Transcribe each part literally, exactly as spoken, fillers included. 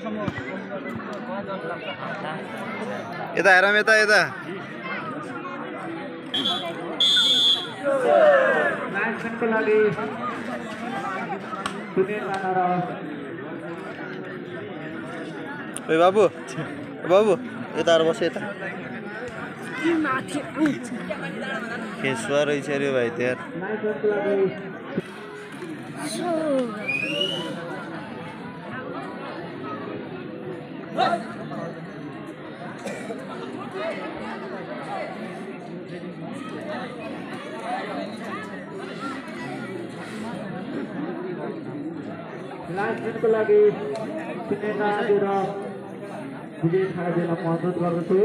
यता हेरौँ यता यता लाइन्सको लागि सुनिल राणा ए बाबु बाबु यता बस यता खेसुवा रहेछ अरे भाइ त्यहाँ लाइन्सको लागि लाइन्सको लागि सुनिल राणा विजय थापाजीलाई म अनुरोध गर्दछु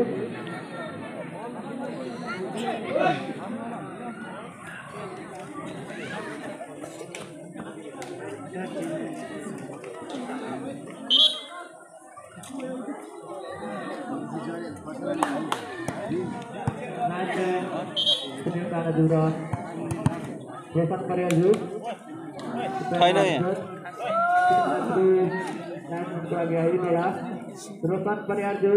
सुनिल राणाज्यू र रोशन परियारज्यू छैन यहाँ लाइन्सको लागि आइदिया रोशन परियारज्यू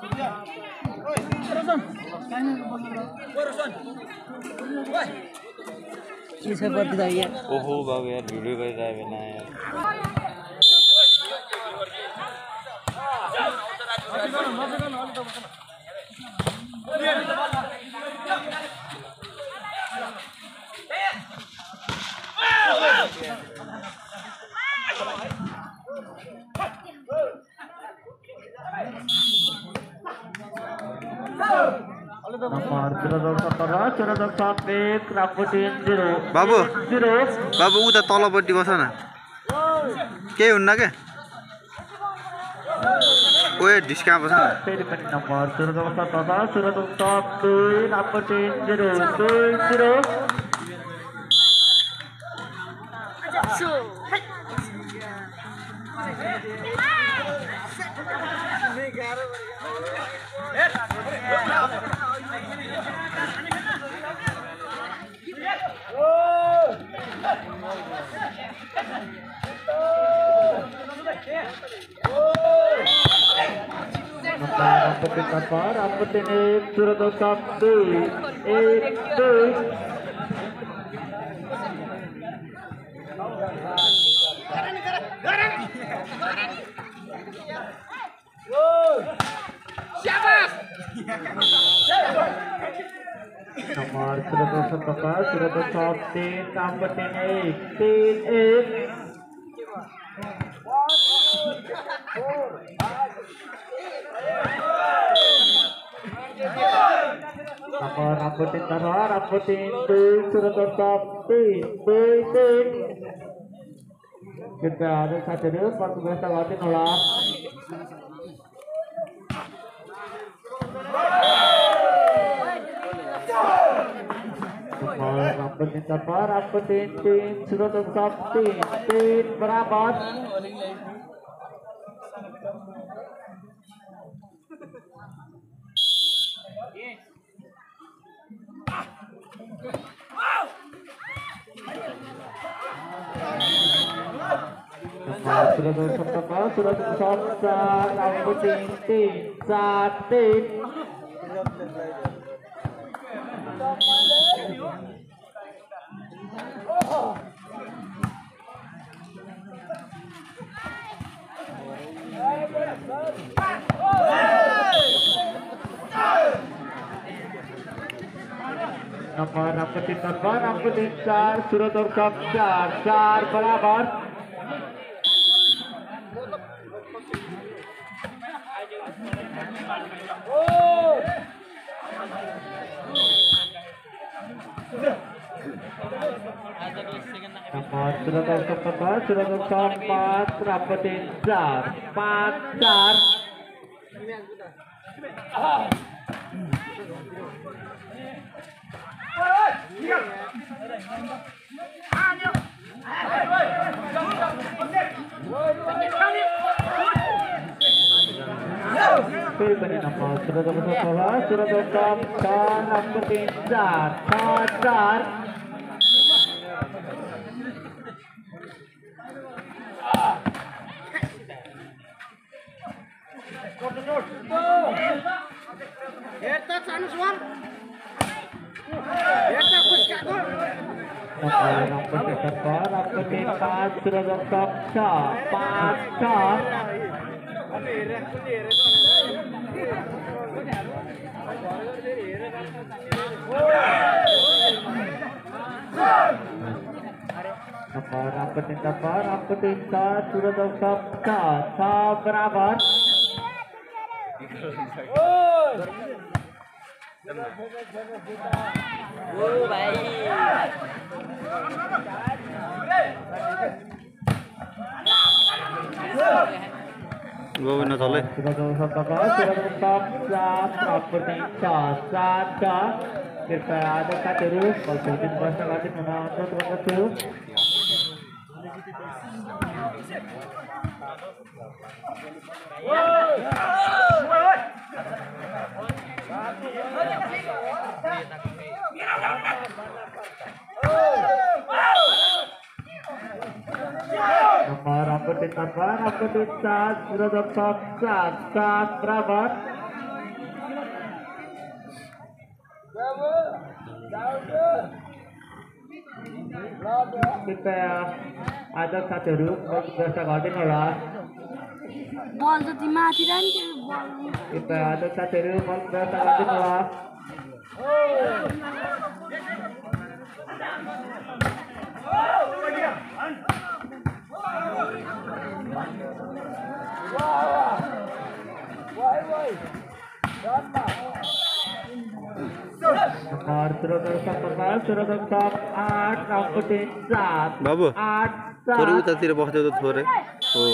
ओहो बाबु यार भिडियो गरिरहेको बेला यार बाबु बाबु उता तलपट्टि बस न केही हुन्न क्या ओए ढिस्का बस न फेरि पनि नम्बर सोह्र दशक तथा सोह्र दशक दुई रापटे जिरो दुई जिरो पर आपत्ति ने सूरत दशक दुई एक दुई नंबर सूरत दशक पर सूरत दशक तीन आपत्ति ने तीन एक Nomor rambutin taruh, rambutin tuh surat tetap tuh, tuh tuh. Kita ada satu dulu, waktu biasa waktu nolak. Nomor rambutin taruh, rambutin tuh surat tetap tuh, tuh berapat. Surat tersebut surat tersebut rambutin tin satu. Nomor rambutin terbang rambutin चार surat tersebut चार चार berabar. Nomor surat tersebut surat tersebut empat rambutin चार empat चार. Pilih beri nomor surat tersebut surat tersebut rambutin चार empat चार. berabar. Oh, baik. Gua bener soleh. कृपया आधा का जरूर और चौथी वर्ष का दिन मनाओ तो बच्चों nomor angkut delapan angkut saat sudah dapat saat saat berapa kita ada satu ruk berasa garden होला बल जति माथि जान्छ बल kita ada satu ruk berasa garden होला nomor surat berapa surat आठ angkut saat बाबू आठ थोड़ी सात उतार तेरे बहुत तो थोड़े हो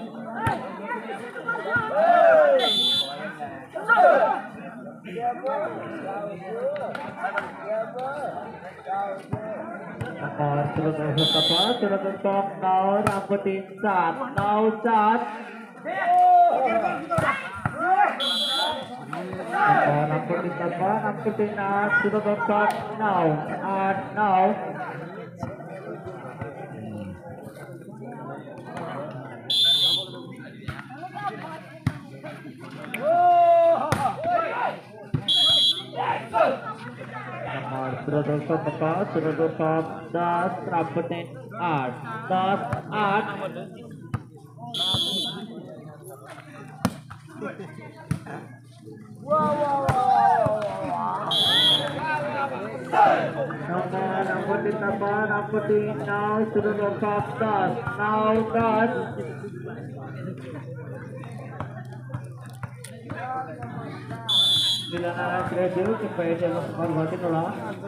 nomor surat berapa surat nol angkut saat nol saat nomor angkut berapa angkut enam surat berapa nol आठ नौ nomor surat berapa surat berapa दस angkut आठ दस आठ nomor angkut delapan angkut nol surat berapa दस नौ दस Silakan kreatif supaya saya menghormati nolak.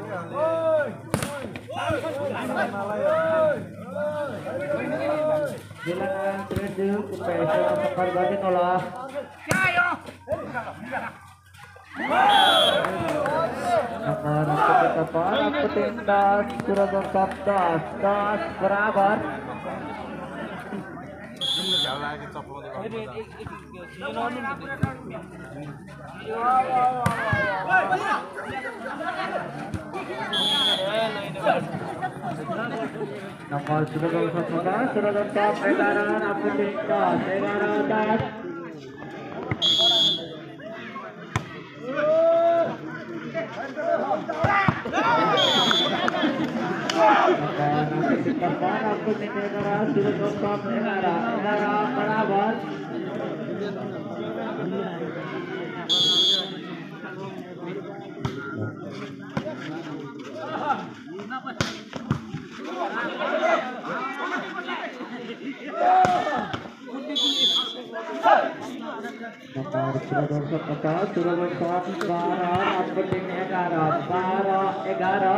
Silakan kreatif supaya saya menghormati nolak. Nomor berapa? Angkut das surat berapa? Das das berabar. Nomor surat berapa? Surat berapa? Egaran angkut das egaran das. Aku negara sudah berapa negara negara berabar. Nomor sudah berapa? Sudah berapa? Barat aku negara barat negara.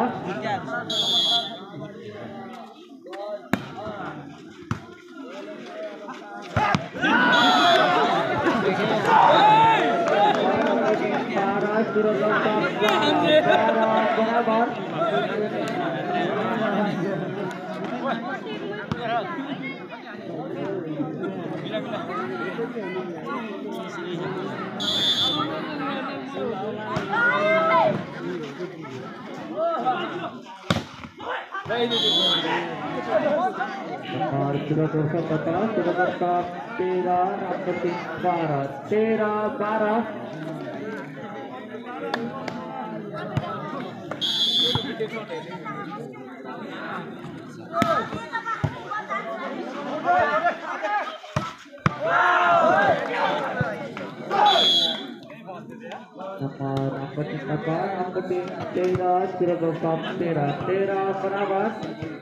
Barat sudah berapa? Barat berabar. nomor sudah bersama sudah bertap Tera nomor tiga Barat Tera Barat nomor angkat apa angkat Tera sudah bertap Tera Tera Barat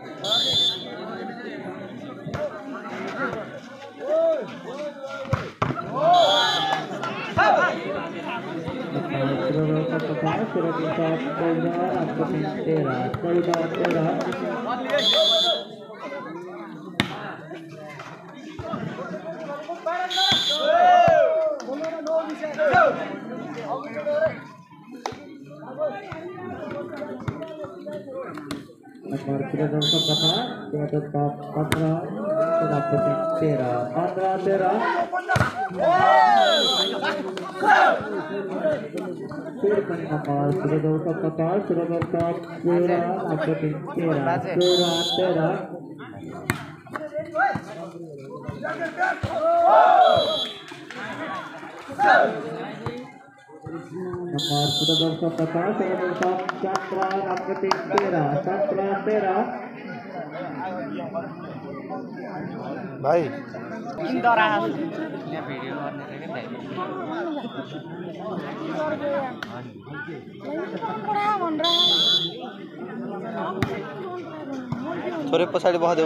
sudah bertapa sudah bertap Tera angkat Tera Tera Tera nomor sudah bertapa sudah bertap Patra sudah bertap Tera Patra Tera Firman nomor sudah bertapa sudah bertap Tera angkat Tera Tera Tera nomor sudah bertapa sudah bertap Chandra angkat Tera Chandra Tera भाइ थोरै पछाडि बस्दै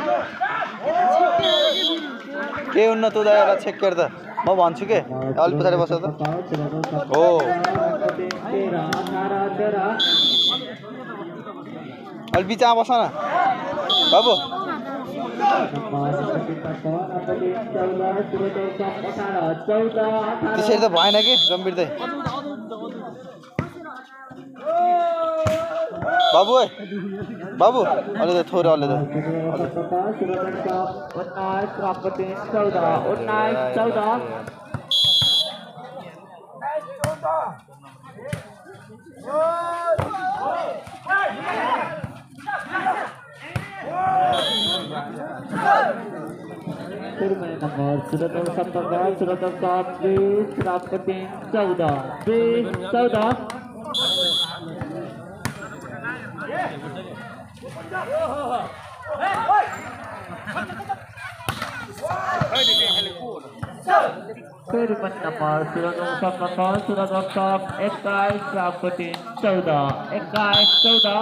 के हुन्न तँ दाइला check गर त म भन्छु के अलि पछाडि बस्छ त हो अलि बिचमा बस न बाबु त्यसरी त भएन कि गम्भीर दाइ बाबु है बाबु अलि त थोरै अलि त Firman nomor sudah tersambungkan sudah tertap bis Rapetin Sauda bis Sauda Firman nomor sudah tersambungkan sudah tertap Ekais Rapetin Sauda Ekais Sauda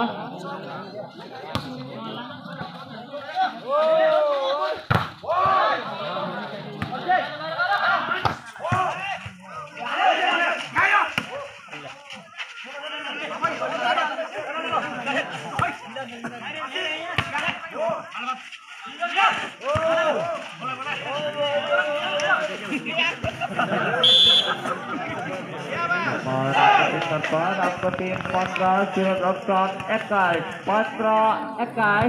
Angkutin Patra surat Okton Ekais Patra Ekais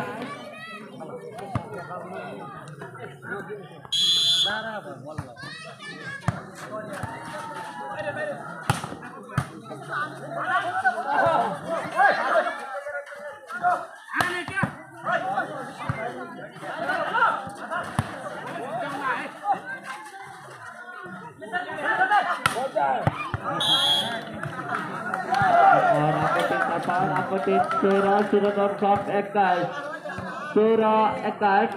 Angkutin Surah surat Okton Ekais Surah Ekais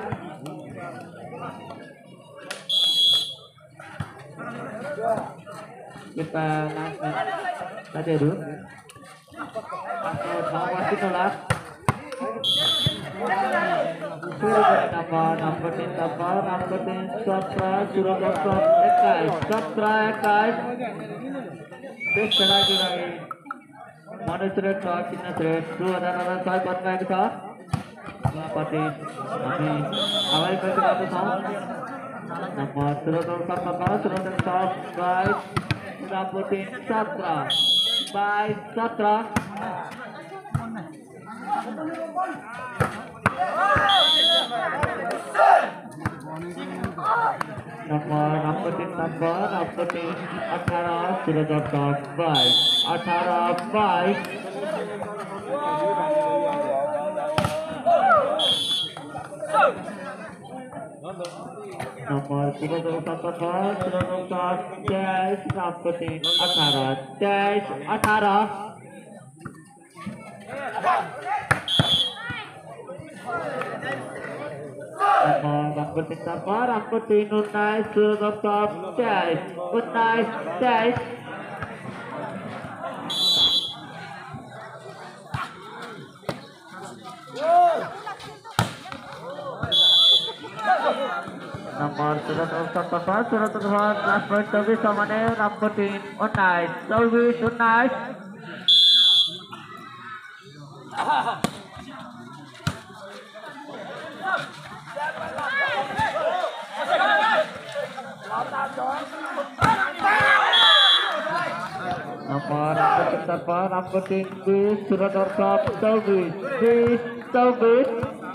kita tadi dulu masih tolak angkutin kapal angkutin Satra surat Okton Ekais Satra Ekais this lagi lagi manusia tak kena stres dua dan ada saya pernah kita pati kami awal bergerak ke sana nama surat Al-Fatihah surat Al-Fatihah guys Raputin Satra by Satra nama Raputin nama Raputin Athara surat Al-Fatihah by Athara by Nomor tiga puluh satu sudah nomor Jais Rapati Athara Jais Athara. Nomor Rapati Sapa Rapati Nunai sudah nomor Jais Nunai Jais. Nomor sudah terus sudah terus last point service sama nih Ramputin Unai service Unai. Nomor Ramputin Sapa Ramputin bis sudah terus service bis service.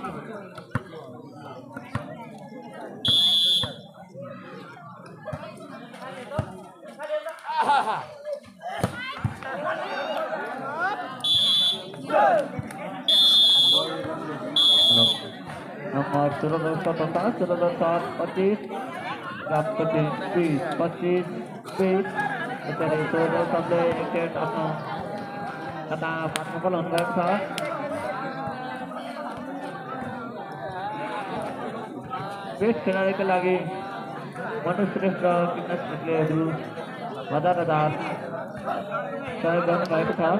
Nomor sudah terus sudah terus pachis Ramputin bis pachis bis mencari sudah sampai wicket apa kata Fatma pelanggan sah. Bis kenali ke lagi manusia kita sebagai dulu pada radar saya jangan baik sah.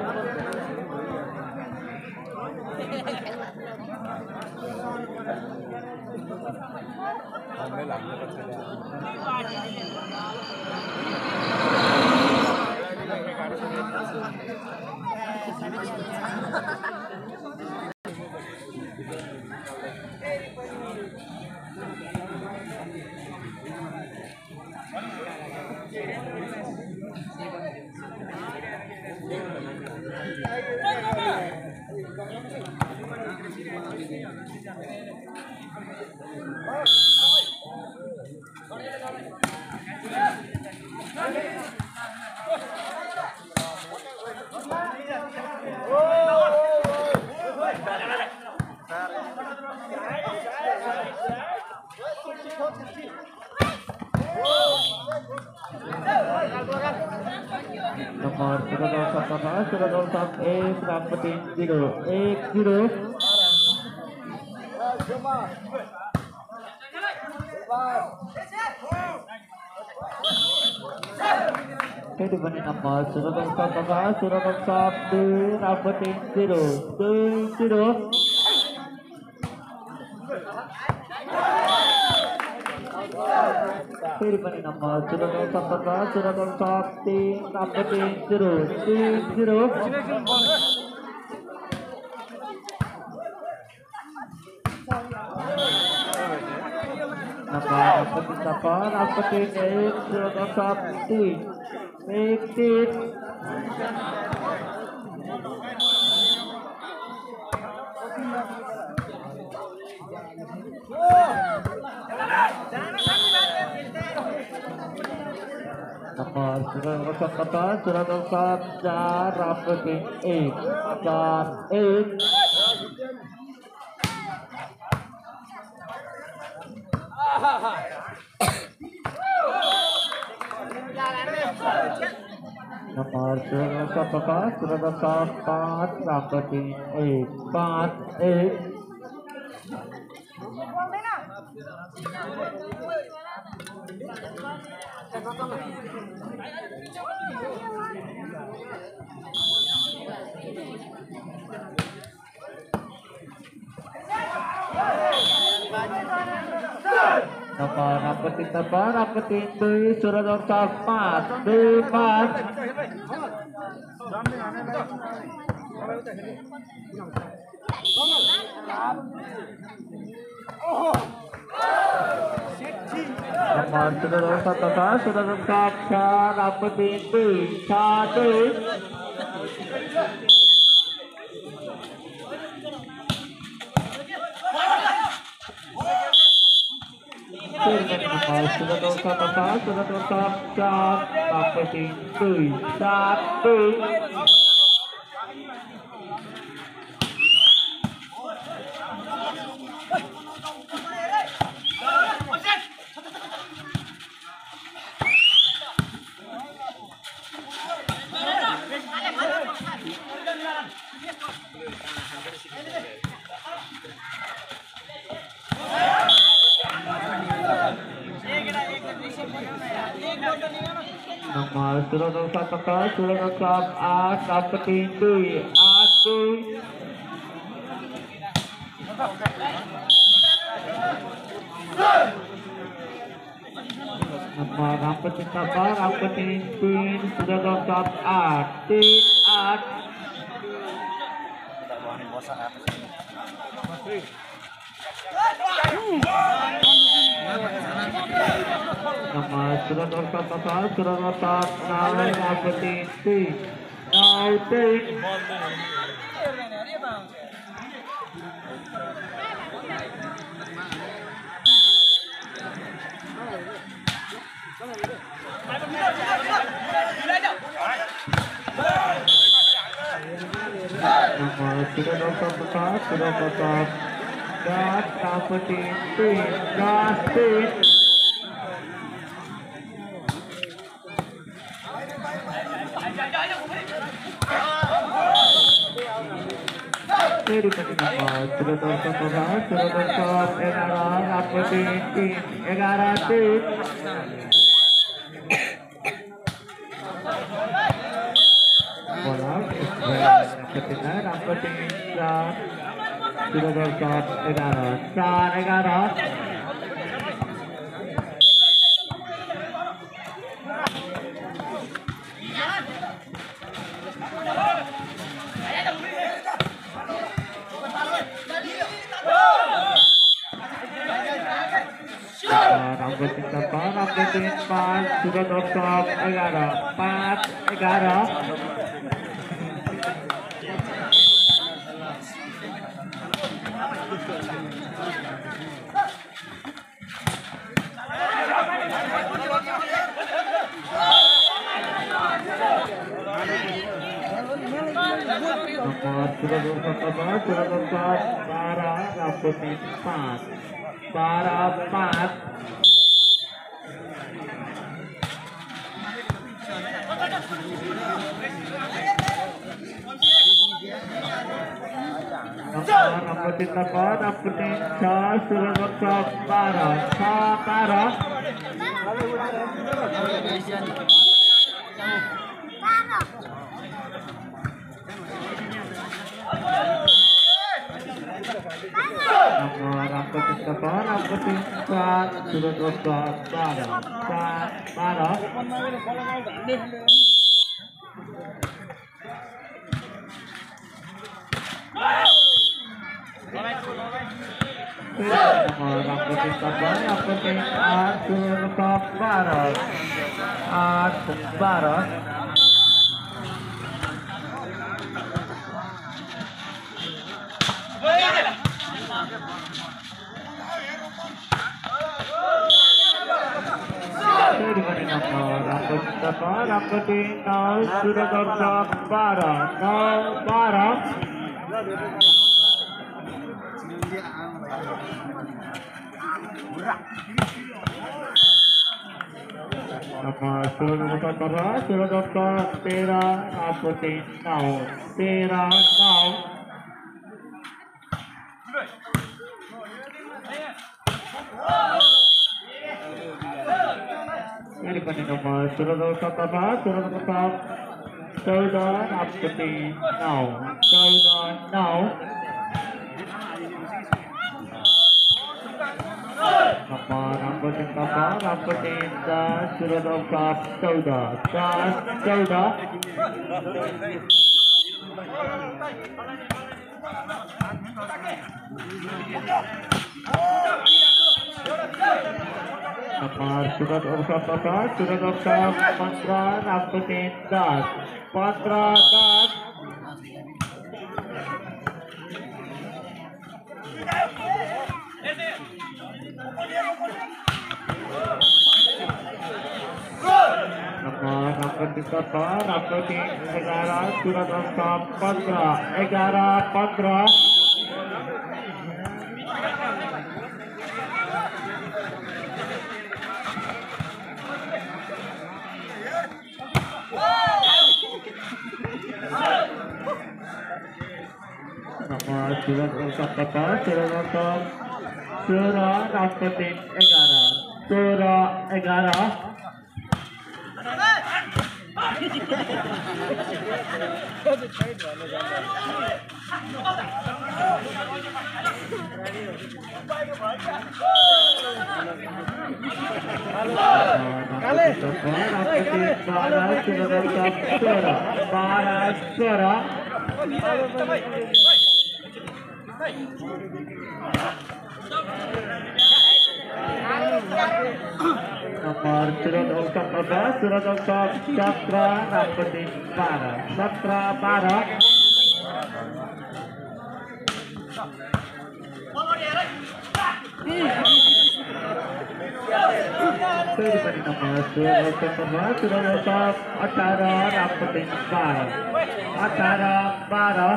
Nomor sudah nomor satu sudah nomor satu एक Ramputin zero एक zero. Itu benar nomor sudah nomor satu sudah nomor satu Ramputin zero two zero. फिर बनी number Surat सत्तर सुरत सात तीन Ramputin zero तीन zero. Number Ramputin Sapa Ramputin एक सुरत सात तीन एक तीन. Nomor sudah nomor satu sudah nomor चार Ramputin एक चार एक. Nomor sudah nomor satu sudah nomor पाँच Ramputin एक पाँच एक. Nomor Ramputin Sapa Ramputin dua sudah nomor empat dua empat. Nomor sudah nomor satu sudah nomor satu Ramputin dua satu. Nomor sudah nomor satu sudah nomor satu Ramputin dua satu. Nomor surat satu surat klub A dapetin tuh aku. Nomor dapetin apa? Dapetin pin surat klub A tin A. Nomor surat satu surat otak nalar dapetin tin now tin. Nomor sudah dokter tetap sudah tetap gas dapetin tin gas tin. Jadi nomor sudah dokter tetap sudah tetap egaran dapetin tin egaran tin. Bola ketika dapetin gas sudah dokter egaran gas egaran. Rambutin tepat, rambutin pas, sudah dokter egaran pas egaran. Nomor sudah dokter tepat, sudah dokter para rambutin pas, para pas. Rambutin tepat, rambutin cas, sudah dokter para, para. Nomor rambutin tepat, rambutin cas, sudah dokter para, para. Nomor rambutin tepat, rambutin cas, sudah dokter para, para. Nomor rambutin tepat, rambutin nol sudah dokter para, nol para. Nomor sudah dokter sudah dokter tera rambutin nol tera nol. Jadi pada nomor sudah dokter tepat, sudah dokter sudah rambutin nol sudah nol. Nomor rambutin tepat, rambutin das sudah dokter sudah das sudah. Nomor sudah dokter tepat, sudah dokter mantra rambutin das mantra das. Nomor rambutin tepat, rambutin negara sudah dokter mantra negara mantra. Nomor surat untuk kata surat untuk surah rambutin negara surah negara. Nomor surat ungkap apa? Surat ungkap Cakra Rapati Para. Cakra Para. Dari nomor surat ungkap apa? Surat ungkap Acara Rapati Para. Acara Para.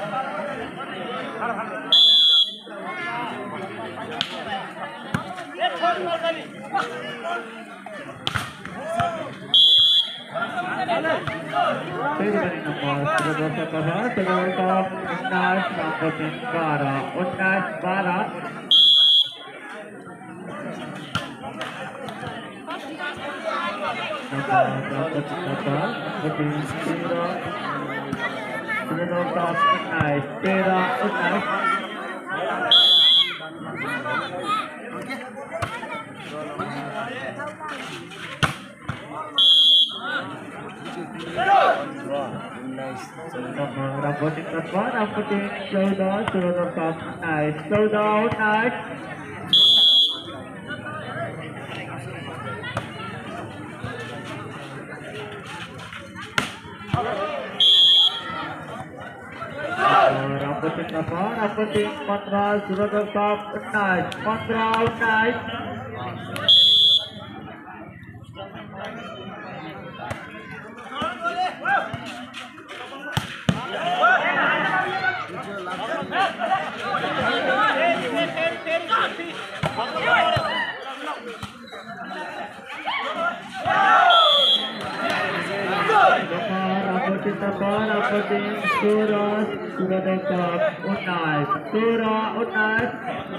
Dari nomor surat ungkap apa? Surat ungkap Unas Rapati Para. Unas Para. Rambutin terbang, rambutin saudah, suruh nongkap nice, saudah nice. Rambutin terbang, rambutin mantra, suruh nongkap nice, mantra nice. Terbang, rambutin surah, suruh nongkap nice, surah nice.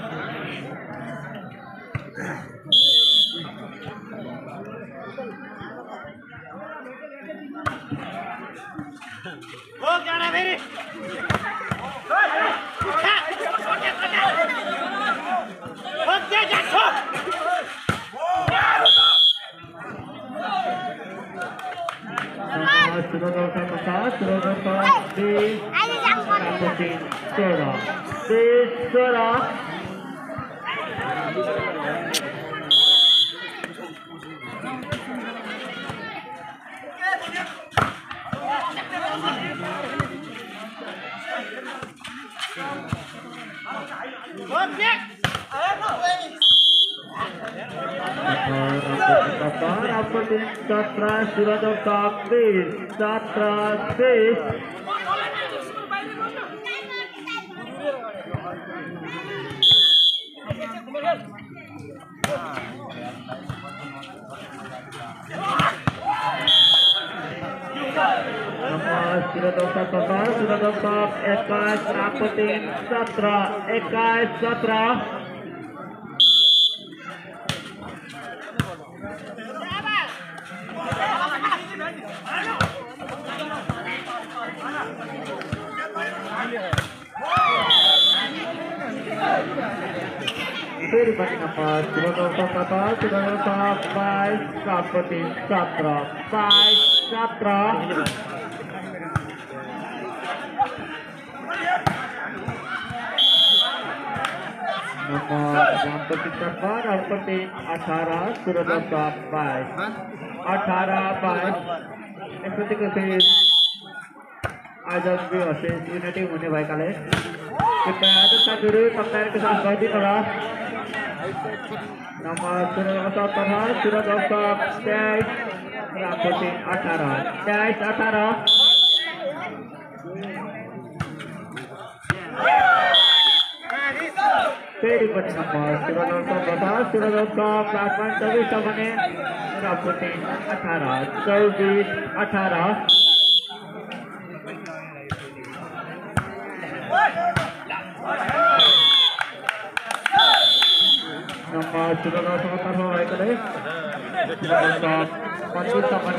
Oh, jangan beri. Oke, jatuh. Sudah nongkap apa? Sudah nongkap di rambutin surah, di surah. Rambutin Cakra sudah nongkap di Cakra di. Nomor sudah nongkap apa? Sudah nongkap Ekas Rambutin Cakra, Ekas Cakra. Dari bagi nomor sudah nongkap apa? Sudah nongkap Baik Rambutin Cakra, Baik Cakra. Nomor Rambutin Cakra, Rambutin Acara sudah nongkap Baik, Acara Baik. Ikuti kasih आजाद भी असे unity होने भाई काले कृपया आदत का गुरु पंक्ति के साथ बहुत ही थोड़ा नंबर सूरज का प्रधान सूरज का तेईस रामपुती अठारह तेईस अठारह तेरी बच्ची नंबर सूरज का प्रधान सूरज का प्लास्मा चौबीस बने रामपुती अठारह चौबीस अठारह nomor sudah nongkap apa itu deh? Sudah nongkap